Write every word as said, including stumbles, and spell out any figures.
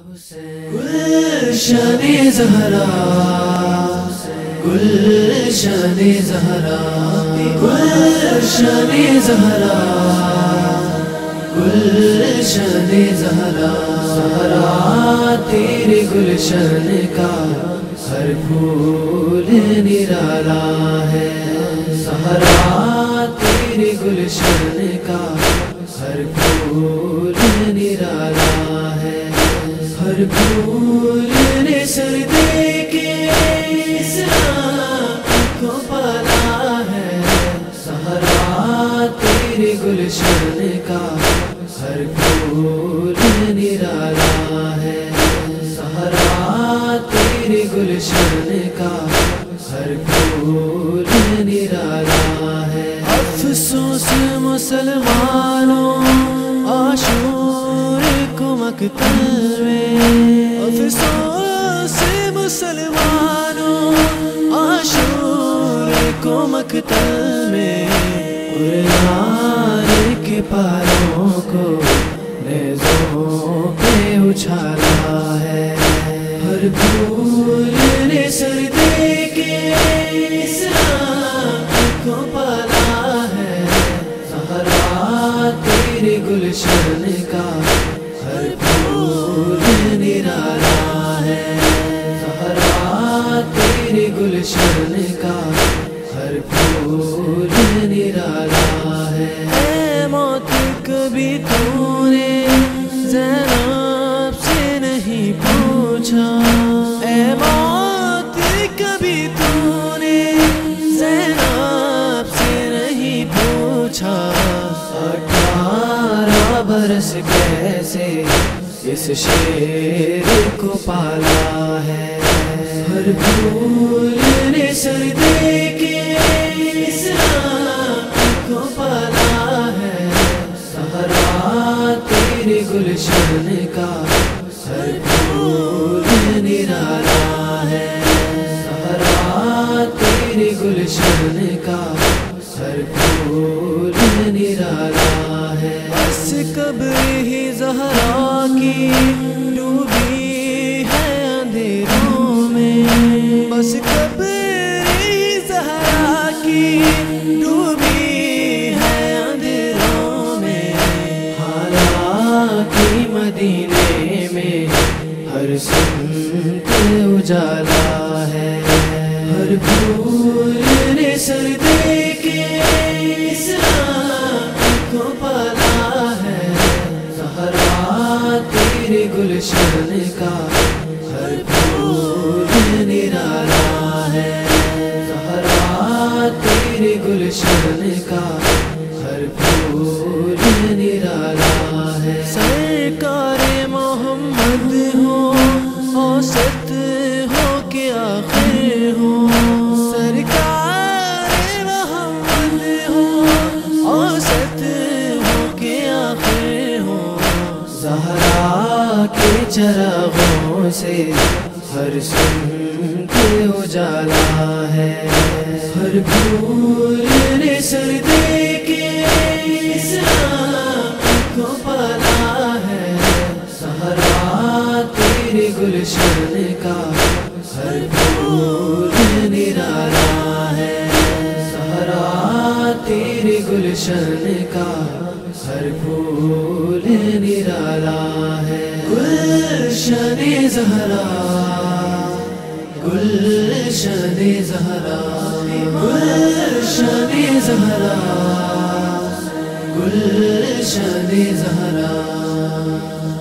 گلشن زہرا گلشن زہرا گلشن زہرا گلشن زہرا زہرا تیرے گلشن کا ہر پھول نرالا ہے، زہرا تیرے گلشن کا ہر پھول نرالا ہے، ہر پھول نے سر دے کے اسلام کو پالا ہے، زہرا تیرے گلشن کا ہر پھول نرالا ہے، زہرا تیرے گلشن کا ہر پھول نرالا ہے۔ افسوس مسلمانوں عاشور کو مقتل میں، افسوس مسلمانوں عاشور کو مقتل میں، قرآن کے پاروں کو نیزوں پہ اچھالا ہے، ہر پھول نے سر دے کے اسلام کو پالا ہے، زہرا تیرے گلشن کا ہر پھول نرالا ہے، زہرا تیرے گلشن کا ہر پھول نرالا ہے۔ اے موت کبھی تو نے زینب سے نہیں پوچھا، اے موت کبھی تو نے زینب سے نہیں پوچھا، اٹھارہ برس کیسے اس شیر کو پالا ہے، ہر پھول نے سر دے کے اسلام کو پالا ہے، زہرا تیرے گلشن کا ہر پھول نرالا ہے، زہرا تیرے گلشن کا ہر پھول نرالا ہے۔ بس قبر ہی زہرا کی ڈوبی ہے اندھیروں میں، بس قبر ہی زہرا کی ڈوبی ہے اندھیروں میں، حالانکہ مدینے میں ہر سمت اجالا ہے، ہر پھول نے سر دے کے اسلام کو پالا ہے، زہرا تیرے گلشن کا ہر پھول نرالا ہے، زہرا تیرے گلشن کا ہر پھول نرالا ہے۔ سرکار محمد ہو اوسط ہو کہ آخر ہو، سرکار محمد ہو اوسط ہو کہ آخر ہو، زہرا کے چراغوں سے ہر سمت اجالا ہے، ہر پھول نے سر دے کے اسلام کو پالا ہے، زہرا تیرے گلشن کا ہر پھول نرالا ہے، زہرا تیرے گلشن کا ہر پھول نرالا ہے۔ گلشن زہرا گلشن زہرا گلشن زہرا گلشن زہرا